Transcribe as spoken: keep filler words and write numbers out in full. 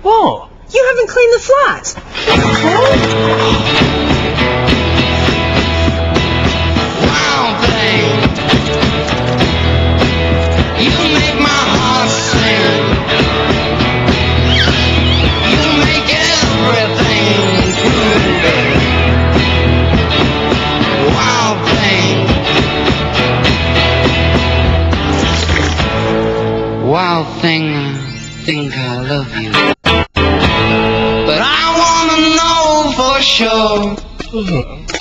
What? You haven't cleaned the flat. Wild thing, you make my heart sing. You make everything groovy. Wild thing, wild thing, I think I love you. But I wanna know for sure.